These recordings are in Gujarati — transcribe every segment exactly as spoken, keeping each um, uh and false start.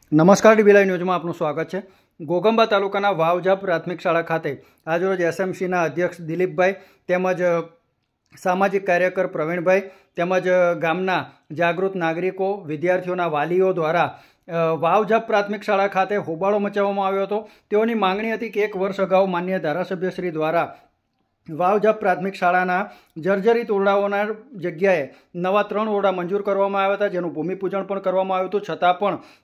નમસ્કાર ડીબી લાઈવ ન્યૂઝમાં આપનું સ્વાગત છે। ઘોઘંબા તાલુકાના વાવજા પ્રાથમિક શાળા ખાતે આજરોજ એસએમસીના અધ્યક્ષ દિલીપભાઈ તેમજ સામાજિક કાર્યકર પ્રવીણભાઈ તેમજ ગામના જાગૃત નાગરિકો વિદ્યાર્થીઓના વાલીઓ દ્વારા વાવજાપ પ્રાથમિક શાળા ખાતે હોબાળો મચાવવામાં આવ્યો હતો। તેઓની માંગણી હતી કે એક વર્ષ અગાઉ માન્ય ધારાસભ્યશ્રી દ્વારા વાવજાપ પ્રાથમિક શાળાના જર્જરિત ઓરડાઓના જગ્યાએ નવા ત્રણ ઓરડા મંજૂર કરવામાં આવ્યા હતા, જેનું ભૂમિપૂજન પણ કરવામાં આવ્યું હતું, છતાં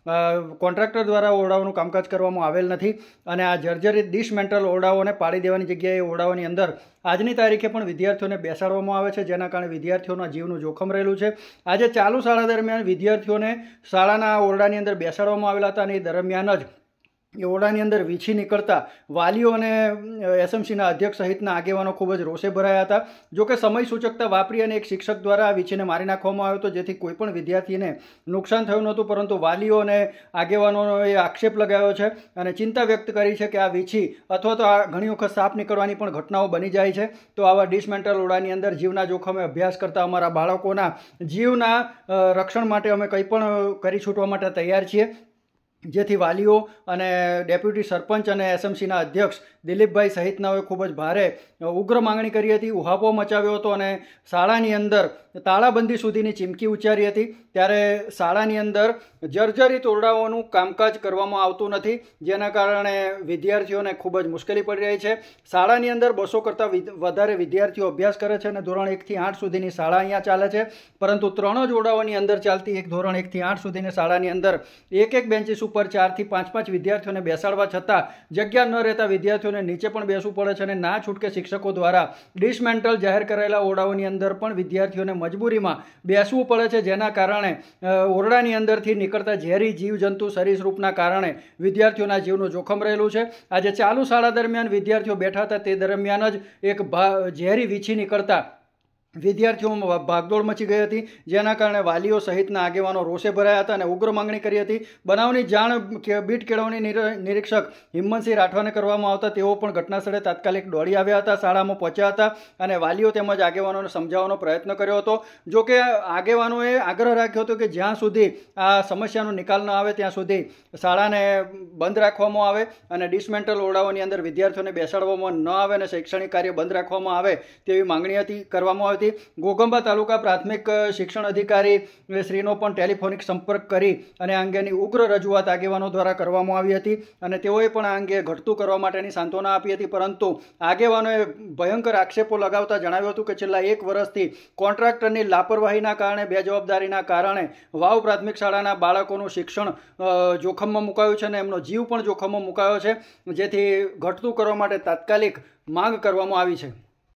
પણ કોન્ટ્રાક્ટર દ્વારા ઓરડાઓનું કામકાજ કરવામાં આવેલ નથી અને આ જર્જરિત ડિસમેન્ટલ ઓરડાઓને પાડી દેવાની જગ્યાએ ઓરડાઓની અંદર આજની તારીખે પણ વિદ્યાર્થીઓને બેસાડવામાં આવે છે, જેના કારણે વિદ્યાર્થીઓના જીવનું જોખમ રહેલું છે। આજે ચાલુ શાળા દરમિયાન વિદ્યાર્થીઓને શાળાના ઓરડાની અંદર બેસાડવામાં આવેલા હતા અને એ દરમિયાન જ એ ઓરડાની અંદર વીછી નીકળતા વાલીઓ અને એસએમસીના અધ્યક્ષ સહિતના આગેવાનો ખૂબ જ રોષે ભરાયા હતા। જોકે સમય સૂચકતા વાપરી અને એક શિક્ષક દ્વારા આ વીછીને મારી નાખવામાં આવ્યો હતો, જેથી કોઈ પણ વિદ્યાર્થીને નુકસાન થયું નહોતું, પરંતુ વાલીઓ અને આગેવાનોએ આક્ષેપ લગાવ્યો છે અને ચિંતા વ્યક્ત કરી છે કે આ વીછી અથવા તો આ ઘણી વખત સાપ નીકળવાની પણ ઘટનાઓ બની જાય છે, તો આવા ડિસમેન્ટલ ઓરડાની અંદર જીવના જોખમે અભ્યાસ કરતા અમારા બાળકોના જીવના રક્ષણ માટે અમે કંઈ પણ કરી છૂટવા માટે તૈયાર છીએ, જેથી વાલીઓ અને ડેપ્યુટી સરપંચ અને એસએમસીના અધ્યક્ષ દિલીપભાઈ સહિતનાઓએ ખૂબ જ ભારે ઉગ્ર માંગણી કરી હતી, ઉહાપો મચાવ્યો હતો અને શાળાની અંદર તાળાબંધી સુધીની ચીમકી ઉચ્ચારી હતી। ત્યારે શાળાની અંદર જર્જરિત ઓરડાઓનું કામકાજ કરવામાં આવતું નથી, જેના કારણે વિદ્યાર્થીઓને ખૂબ જ મુશ્કેલી પડી રહી છે। શાળાની અંદર બસો કરતાં વધારે વિદ્યાર્થીઓ અભ્યાસ કરે છે અને ધોરણ એકથી આઠ સુધીની શાળા અહીંયા ચાલે છે, પરંતુ ત્રણ જ ઓરડાઓની અંદર ચાલતી એક ધોરણ એકથી આઠ સુધીની શાળાની અંદર એક એક બેન્ચીસ ઉપર ચારથી પાંચ પાંચ વિદ્યાર્થીઓને બેસાડવા છતાં જગ્યા ન રહેતા વિદ્યાર્થીઓને નીચે પણ બેસવું પડે છે અને ના છૂટકે શિક્ષકો દ્વારા ડિસમેન્ટલ જાહેર કરાયેલા ઓરડાઓની અંદર પણ વિદ્યાર્થીઓને મજબૂરીમાં બેસવું પડે છે, જેના કારણે ઓરડાની અંદરથી નીકળતા ઝેરી જીવજંતુ સરીસૃપના કારણે વિદ્યાર્થીઓના જીવનું જોખમ રહેલું છે। આજે ચાલુ શાળા દરમિયાન વિદ્યાર્થીઓ બેઠા હતા, તે દરમિયાન જ એક ઝેરી વીછી નીકળતા વિદ્યાર્થીઓમાં ભાગદોડ મચી ગઈ હતી, જેના કારણે વાલીઓ સહિતના આગેવાનો રોષે ભરાયા હતા અને ઉગ્ર માંગણી કરી હતી। બનાવની જાણ બીટ કેળવણી નિરીક્ષક હિંમતસિંહ રાઠવાને કરવામાં આવતા તેઓ પણ ઘટનાસ્થળે તાત્કાલિક દોડી આવ્યા હતા, શાળામાં પહોંચ્યા હતા અને વાલીઓ તેમજ આગેવાનોને સમજાવવાનો પ્રયત્ન કર્યો હતો। જોકે આગેવાનોએ આગ્રહ રાખ્યો હતો કે જ્યાં સુધી આ સમસ્યાનો નિકાલ ન આવે ત્યાં સુધી શાળાને બંધ રાખવામાં આવે અને ડિસમેન્ટલ ઓરડાઓની અંદર વિદ્યાર્થીઓને બેસાડવામાં ન આવે અને શૈક્ષણિક કાર્ય બંધ રાખવામાં આવે તેવી માંગણી હતી કરવામાં આવી। ઘોઘંબા તાલુકા પ્રાથમિક શિક્ષણ અધિકારી શ્રીનો પણ ટેલિફોનિક સંપર્ક કરી અને આ અંગેની ઉગ્ર રજૂઆત આગેવાનો દ્વારા કરવામાં આવી હતી અને તેઓએ પણ આ અંગે ઘટતું કરવા માટેની સાંત્વના આપી હતી, પરંતુ આગેવાનોએ ભયંકર આક્ષેપો લગાવતા જણાવ્યું હતું કે છેલ્લા એક વર્ષથી કોન્ટ્રાક્ટરની લાપરવાહીના કારણે, બેજવાબદારીના કારણે વાવ પ્રાથમિક શાળાના બાળકોનું શિક્ષણ જોખમમાં મુકાયું છે અને એમનો જીવ પણ જોખમમાં મુકાયો છે, જેથી ઘટતું કરવા માટે તાત્કાલિક માંગ કરવામાં આવી છે।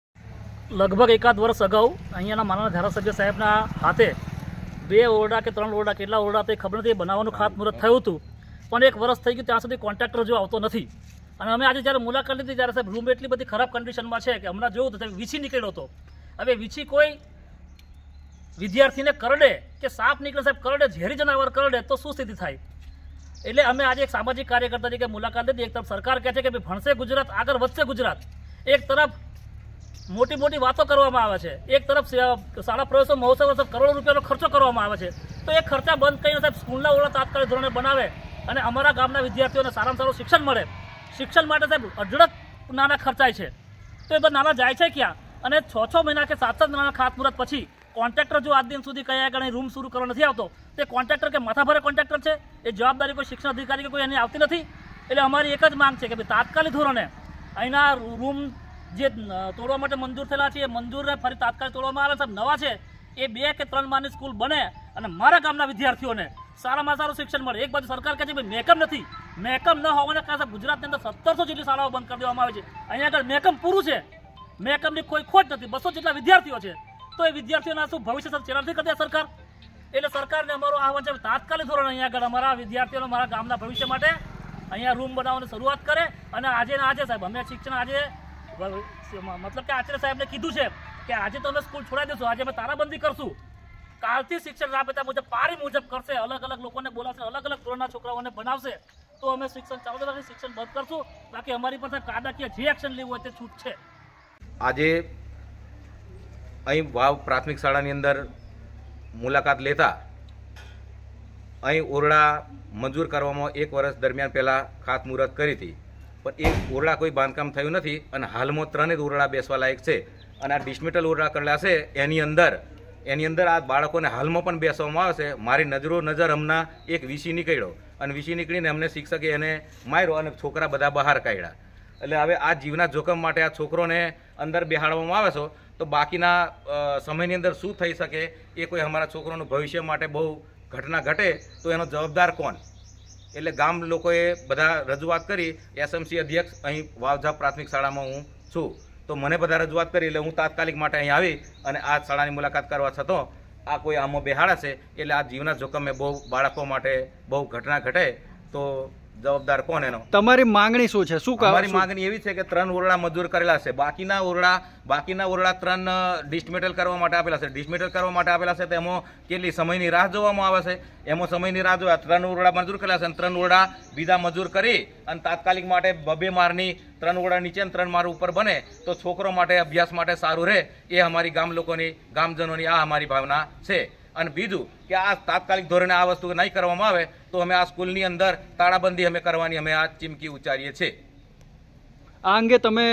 લગભગ એકાદ વર્ષ અગાઉ અહીંયાના માનનીય ધારાસભ્ય સાહેબના હાથે બે ઓરડા કે ત્રણ ઓરડા કેટલા ઓરડા તે ખબર નથી બનાવવાનું ખાતમુહૂર્ત થયું હતું, પણ એક વર્ષ થઈ ગયું ત્યાં સુધી કોન્ટ્રાક્ટર જો આવતો નથી અને અમે આજે જ્યારે મુલાકાત લીધી ત્યારે સાહેબ રૂમ એટલી બધી ખરાબ કન્ડિશનમાં છે કે હમણાં જોયું તો વીછી નીકળ્યો હતો। હવે વીછી કોઈ વિદ્યાર્થીને કરડે કે સાપ નીકળે, સાહેબ કરડે, ઝેરી જનાવર કરડે તો શું સ્થિતિ થાય? એટલે અમે આજે એક સામાજિક કાર્યકર્તા તરીકે મુલાકાત લીધી। એક તરફ સરકાર કહે છે કે ભાઈ ભણશે ગુજરાત, આગળ વધશે ગુજરાત, એક તરફ મોટી મોટી વાતો કરવામાં આવે છે, એક તરફ શાળા પ્રવેશો મહોત્સવ કરોડો રૂપિયાનો ખર્ચો કરવામાં આવે છે, તો એ ખર્ચા બંધ કરીને સાહેબ સ્કૂલના ઓરડા તાત્કાલિક ધોરણે બનાવે અને અમારા ગામના વિદ્યાર્થીઓને સારામાં સારું શિક્ષણ મળે। શિક્ષણ માટે સાહેબ અઢળક નાના ખર્ચાય છે, તો એ બધા નાના જાય છે ક્યાં? અને છ છ મહિના કે સાત સાત મહિનાના ખાતમુહૂર્ત પછી કોન્ટ્રાક્ટર જો આજ દિન સુધી કયા આગળ રૂમ શરૂ કરવા નથી આવતો, તે કોન્ટ્રાક્ટર કે માથાભારે કોન્ટ્રાક્ટર છે, એ જવાબદારી કોઈ શિક્ષણ અધિકારી કે કોઈ એની આવતી નથી। એટલે અમારી એક જ માંગ છે કે ભાઈ તાત્કાલિક ધોરણે અહીંના રૂમ જે તોડવા માટે મંજૂર થયેલા છે એ મંજૂરને ફરી તાત્કાલિક તોડવામાં આવે, સાહેબ નવા છે એ બે કે ત્રણ માની સ્કૂલ બને અને મારા ગામના વિદ્યાર્થીઓને સારામાં સારું શિક્ષણ મળે। એક બાજુ સરકાર કહે છે ભાઈ મેકમ નથી, મેકમ ન હોવાને કારણે ગુજરાતની અંદર સત્તરસો જેટલી શાળાઓ બંધ કરી દેવામાં આવે છે। અહીંયા આગળ મેકમ પૂરું છે, મેકમની કોઈ ખોટ નથી, બસો જેટલા વિદ્યાર્થીઓ છે, તો એ વિદ્યાર્થીઓના શું ભવિષ્ય સાથે ચેડા નથી કરતી સરકાર? એટલે સરકારને અમારો આહવાન છે તાત્કાલિક ધોરણે અહીંયા આગળ અમારા વિદ્યાર્થીઓને મારા ગામના ભવિષ્ય માટે અહીંયા રૂમ બનાવવાની શરૂઆત કરે અને આજે ને આજે સાહેબ અમે શિક્ષણ આજે મતલબ કે આચાર્ય સાહેબને કીધું છે કે આજે તો અમે સ્કૂલ છોડાવી દઈશું, આજે અમે તારાબંધી કરશું, કાલથી શિક્ષણ રાબેતા મુજબ પારી મુજબ કરશે, અલગ અલગ લોકોને બોલાવશે, અલગ અલગ ધોરણના છોકરાઓને બનાવશે, તો અમે શિક્ષણ ચાલુ રાખી શિક્ષણ બંધ કરશું। બાકી અમારી પાસે કાયદાકીય જે એક્શન લેવું હોય તે છૂટ છે। આજે અહીં વાવ પ્રાથમિક શાળાની અંદર મુલાકાત લેતા અહીં ઓરડા મંજૂર કરવામાં એક વર્ષ દરમિયાન પહેલાં ખાતમુહૂર્ત કરી હતી, પણ એ ઓરડા કોઈ બાંધકામ થયું નથી અને હાલમાં ત્રણેય ઓરડા બેસવા લાયક છે. અને આ ડિસમેટલ ઓરડા કરેલા છે એની અંદર એની અંદર આ બાળકોને હાલમાં પણ બેસવામાં આવે છે. મારી નજરો નજર હમણાં એક વીસી નીકળ્યો અને વીસી નીકળીને અમને શિક્ષકે એને માર્યો અને છોકરા બધા બહાર કાઢ્યા. એટલે હવે આ જીવના જોખમ માટે આ છોકરોને અંદર બેહાડવામાં આવે છે, તો બાકીના સમયની અંદર શું થઈ શકે એ કોઈ અમારા છોકરોનું ભવિષ્ય માટે બહુ ઘટના ઘટે તો એનો જવાબદાર કોણ? એટલે ગામ લોકોએ બધા રજૂઆત કરી. એસએમસી અધ્યક્ષ અહીં વાવઝાપ પ્રાથમિક શાળામાં હું છું, તો મને બધા રજૂઆત કરી એટલે હું તાત્કાલિક માટે અહીં આવી અને આ શાળાની મુલાકાત કરવા છતાં આ કોઈ આમાં બેહાડા છે. એટલે આ જીવના જોખમે બહુ બાળકો માટે બહુ ઘટના ઘટે તો જવાબદાર કોણ એનો? તમારી માંગણી શું છે? શું મારી માંગણી એવી છે કે ત્રણ ઓરડા મંજૂર કરેલા છે, બાકીના ઓરડા બાકીના ઓરડા ત્રણ ડિસમેટલ કરવા માટે આપેલા છે. ડિસમેટલ કરવા માટે આપેલા છે તો એમાં કેટલી સમયની રાહ જોવામાં આવે છે? એમાં સમયની રાહ જોવા ત્રણ ઓરડા મંજૂર કરેલા છે અને ત્રણ ઓરડા બીજા મંજૂર કરી અને તાત્કાલિક માટે બબે મારની ત્રણ ઓરડા નીચે ત્રણ માર ઉપર બને તો છોકરો માટે અભ્યાસ માટે સારું રહે. એ અમારી ગામ લોકોની ગામજનોની આ અમારી ભાવના છે. અને બીજું કે આ તાત્કાલિક ધોરણે આ વસ્તુ નહીં કરવામાં આવે તો અમે આ સ્કૂલની અંદર તાળાબંધી અમે કરવાની અમે આ ચીમકી ઉચ્ચારીએ છીએ. આ અંગે તમે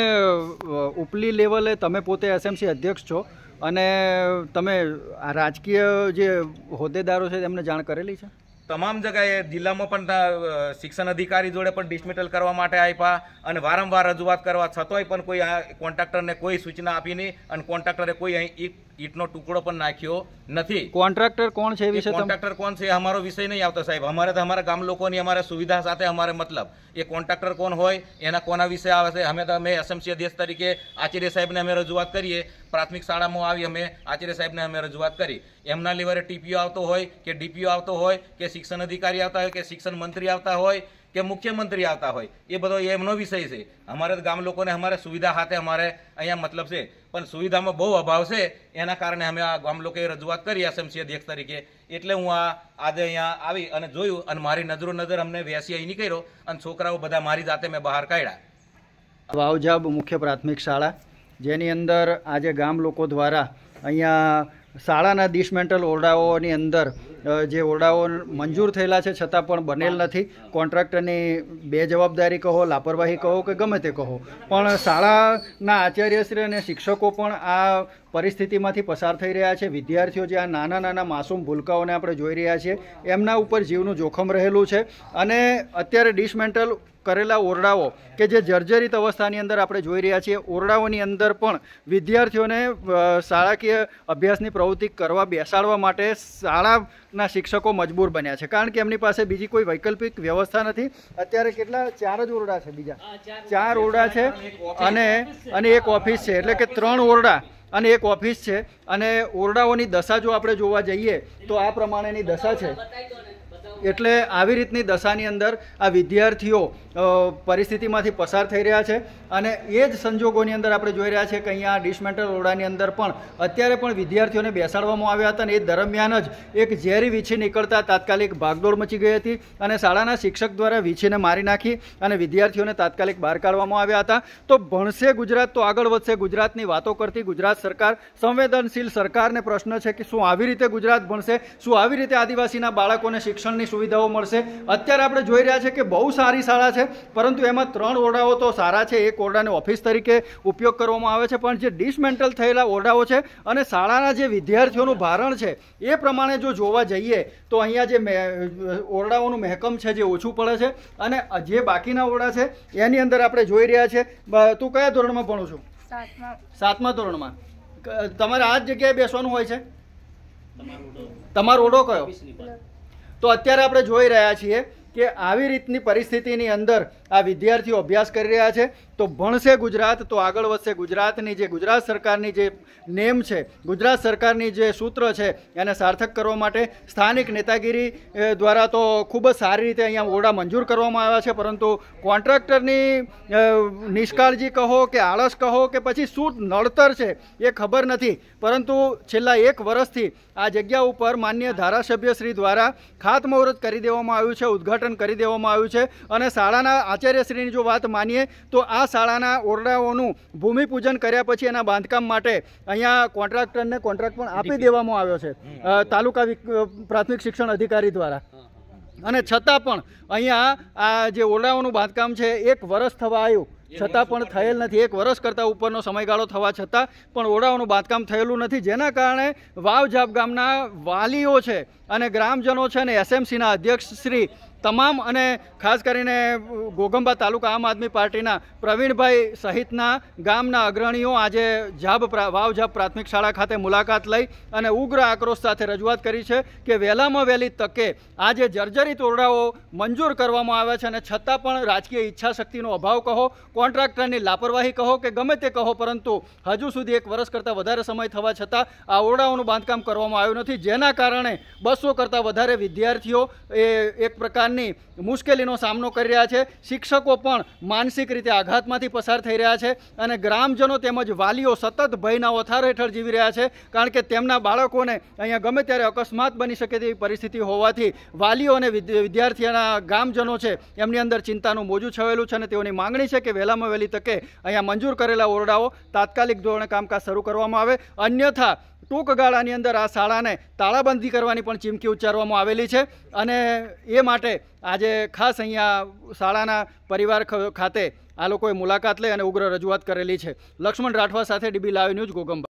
ઉપલી લેવલે તમે પોતે એસએમસી અધ્યક્ષ છો અને તમે આ રાજકીય જે હોદ્દેદારો છે તેમને જાણ કરેલી છે? તમામ જગ્યાએ જિલ્લામાં પણ શિક્ષણ અધિકારી જોડે પણ ડિસમેટલ કરવા માટે આપ્યા અને વારંવાર રજૂઆત કરવા છતાંય પણ કોઈ આ કોન્ટ્રાક્ટરને કોઈ સૂચના આપી નહીં અને કોન્ટ્રાક્ટરે કોઈ અહીં ઈંટનો ટુકડો પણ નાખ્યો નથી. કોન્ટ્રાક્ટર કોણ છે એ વિશે? કોન્ટ્રાક્ટર કોણ છે અમારો વિષય નહીં આવતો સાહેબ. અમારે તો અમારા ગામ લોકોની અમારે સુવિધા સાથે અમારે મતલબ એ કોન્ટ્રાક્ટર કોણ હોય એના કોના વિશે આવે છે. અમે તો અમે એસએમસી અધ્યક્ષ તરીકે આચાર્ય સાહેબને અમે રજૂઆત કરીએ. પ્રાથમિક શાળામાં આવી અમે આચાર્ય સાહેબને અમે રજૂઆત કરી. એમના લેવલે ટીપીઓ આવતો હોય કે ડીપીઓ આવતો હોય કે શિક્ષણ અધિકારી આવતા હોય કે શિક્ષણ મંત્રી આવતા હોય કે મુખ્યમંત્રી આવતા હોય એ બધો એમનો વિષય છે. અમારે ગામ લોકોને અમારે સુવિધા સાથે અમારે અહીંયા મતલબ છે, પણ સુવિધામાં બહુ અભાવ છે. એના કારણે અમે આ ગામ લોકોએ રજૂઆત કરી એસએમસી અધ્યક્ષ તરીકે. એટલે હું આ આજે અહીંયા આવી અને જોયું અને મારી નજરો નજર અમને વેસી અહીં નીકળ્યો અને છોકરાઓ બધા મારી જાતે મેં બહાર કાઢ્યા. વાવઝાપ મુખ્ય પ્રાથમિક શાળા જેની અંદર આજે ગામ લોકો દ્વારા અહીંયા શાળાના ડિસમેન્ટલ ઓરડાઓની અંદર જે ઓરડાઓ મંજૂર થયેલા છે છતાં પણ બનેલ નથી. કોન્ટ્રાક્ટરની બે જવાબદારી કહો, લાપરવાહી કહો કે ગમે તે કહો, પણ શાળાના આચાર્યશ્રી અને શિક્ષકો પણ આ પરિસ્થિતિમાંથી પસાર થઈ રહ્યા છે. વિદ્યાર્થીઓ જે આ નાના નાના માસૂમ ભૂલકાઓને આપણે જોઈ રહ્યા છીએ એમના ઉપર જીવનું જોખમ રહેલું છે. અને અત્યારે ડિસમેન્ટલ કરેલા ઓરડાઓ કે જે જર્જરિત અવસ્થાની અંદર આપણે જોઈ રહ્યા છીએ, ઓરડાઓની અંદર પણ વિદ્યાર્થીઓને શાળાકીય અભ્યાસની પ્રવૃત્તિ કરવા બેસાડવા માટે શાળાના શિક્ષકો મજબૂર બન્યા છે, કારણ કે એમની પાસે બીજી કોઈ વૈકલ્પિક વ્યવસ્થા નથી. અત્યારે કેટલા ચાર જ ઓરડા છે, બીજા ચાર ઓરડા છે અને અને એક ઓફિસ છે, એટલે કે ત્રણ ઓરડા અને એક ઓફિસ છે. અને ઓરડાઓની દશા જો આપણે જોવા જઈએ તો આ પ્રમાણેની દશા છે. એટલે આવી રીતની દશાની અંદર આ વિદ્યાર્થીઓ પરિસ્થિતિમાંથી પસાર થઈ રહ્યા છે. અને એ જ સંજોગોની અંદર આપણે જોઈ રહ્યા છીએ કે અહીંયા ડિસમેન્ટલ ઓરડાની અંદર પણ અત્યારે પણ વિદ્યાર્થીઓને બેસાડવામાં આવ્યા હતા અને એ દરમિયાન જ એક ઝેરી વીછી નીકળતા તાત્કાલિક ભાગદોડ મચી ગઈ હતી અને શાળાના શિક્ષક દ્વારા વીછીને મારી નાખી અને વિદ્યાર્થીઓને તાત્કાલિક બહાર કાઢવામાં આવ્યા હતા. તો ભણશે ગુજરાત તો આગળ વધશે ગુજરાતની વાતો કરતી ગુજરાત સરકાર, સંવેદનશીલ સરકારને પ્રશ્ન છે કે શું આવી રીતે ગુજરાત ભણશે? શું આવી રીતે આદિવાસીના બાળકોને શિક્ષણની સુવિધાઓ મળશે? અત્યારે આપણે જોઈ રહ્યા છે કે બહુ સારી શાળા છે, પરંતુ એમાં ત્રણ ઓરડાઓ તો સારા છે, એક ઓરડાને ઓફિસ તરીકે ઉપયોગ કરવામાં આવે છે, પણ જે ડિસમેન્ટલ થયેલા ઓરડાઓ છે અને શાળાના જે વિદ્યાર્થીઓનું ભારણ છે એ પ્રમાણે જો જોવા જઈએ તો અહીંયા જે ઓરડાઓનું મહેકમ છે જે ઓછું પડે છે. અને જે બાકીના ઓરડા છે એની અંદર આપણે જોઈ રહ્યા છે. તું કયા ધોરણમાં ભણું છું? સાતમા ધોરણમાં. તમારે આ જ જગ્યાએ બેસવાનું હોય છે? તમારો ઓરડો કયો? તો અત્યારે આપણે જોઈ રહ્યા છીએ કે આવી રીતની પરિસ્થિતિની અંદર આ વિદ્યાર્થીઓ અભ્યાસ કરી રહ્યા છે. તો ભણશે ગુજરાત તો આગળ વધશે ગુજરાતની જે ગુજરાત સરકારની જે નેમ છે, ગુજરાત સરકારની જે સૂત્ર છે એને સાર્થક કરવા માટે સ્થાનિક નેતાગીરી દ્વારા તો ખૂબ જ સારી રીતે અહીંયા ઓરડા મંજૂર કરવામાં આવ્યા છે, પરંતુ કોન્ટ્રાક્ટરની નિષ્કાળજી કહો કે આળસ કહો કે પછી શું નડતર છે એ ખબર નથી. પરંતુ છેલ્લા એક વર્ષથી આ જગ્યા ઉપર માન્ય ધારાસભ્યશ્રી દ્વારા ખાતમુહૂર્ત કરી દેવામાં આવ્યું છે, ઉદ્ઘાટન કરી દેવામાં આવ્યું છે. અને શાળાના આચાર્યશ્રીની જો વાત માનીએ તો આ શાળાના ઓરડાઓનું ભૂમિપૂજન કર્યા પછી એના બાંધકામ માટે અહીંયા કોન્ટ્રાક્ટરને કોન્ટ્રાક્ટ પણ આપી દેવામાં આવ્યો છે તાલુકા પ્રાથમિક શિક્ષણ અધિકારી દ્વારા. અને છતાં પણ અહીંયા આ જે ઓરડાઓનું બાંધકામ છે એક વર્ષ થવા આવ્યું છતાં પણ થયેલ નથી. એક વર્ષ કરતાં ઉપરનો સમયગાળો થવા છતાં પણ ઓરડાઓનું બાંધકામ થયેલું નથી, જેના કારણે વાવજાપ ગામના વાલીઓ છે અને ગ્રામજનો છે અને એસએમસીના અધ્યક્ષ શ્રી તમામ અને ખાસ કરીને ઘોગંબા તાલુકા આમ આદમી પાર્ટીના પ્રવીણભાઈ સહિતના ગામના અગ્રણીઓ આજે જાબ વાવજાપ પ્રાથમિક શાળા ખાતે મુલાકાત લઈ અને ઉગ્ર આક્રોશ સાથે રજૂઆત કરી છે કે વહેલામાં વહેલી તકે આ જે જર્જરિત ઓરડાઓ મંજૂર કરવામાં આવ્યા છે અને છતાં પણ રાજકીય ઈચ્છાશક્તિનો અભાવ કહો, કોન્ટ્રાક્ટરની લાપરવાહી કહો કે ગમે તે કહો, પરંતુ હજુ સુધી એક વર્ષ કરતાં વધારે સમય થવા છતાં આ ઓરડાઓનું બાંધકામ કરવામાં આવ્યું નથી, જેના કારણે બસો કરતાં વધારે વિદ્યાર્થીઓ એ એક પ્રકાર મુશ્કેલીનો સામનો કરી રહ્યા છે. શિક્ષકો પણ માનસિક રીતે આઘાતમાંથી પસાર થઈ રહ્યા છે અને ગ્રામજનો તેમજ વાલીઓ સતત ભયના ઓથાર હેઠળ જીવી રહ્યા છે, કારણ કે તેમના બાળકોને અહીંયા ગમે ત્યારે અકસ્માત બની શકે તેવી પરિસ્થિતિ હોવાથી વાલીઓ અને વિદ્યાર્થીઓના ગામજનો છે એમની અંદર ચિંતાનું મોજું છવાયેલું છે અને તેઓની માંગણી છે કે વહેલામાં વહેલી તકે અહીંયા મંજૂર કરેલા ઓરડાઓ તાત્કાલિક ધોરણે કામકાજ શરૂ કરવામાં આવે, અન્યથા ટૂંક ગાળાની અંદર આ શાળાને તાળાબંધી કરવાની પણ ચીમકી ઉચ્ચારવામાં આવેલી છે. અને એ માટે આજે ખાસ અહીંયા શાળાના પરિવાર ખાતે આ લોકોએ મુલાકાત લઈ અને ઉગ્ર રજૂઆત કરેલી છે. લક્ષ્મણ રાઠવા સાથે ડીબી લાઈવ ન્યૂઝ, ઘોગંબા.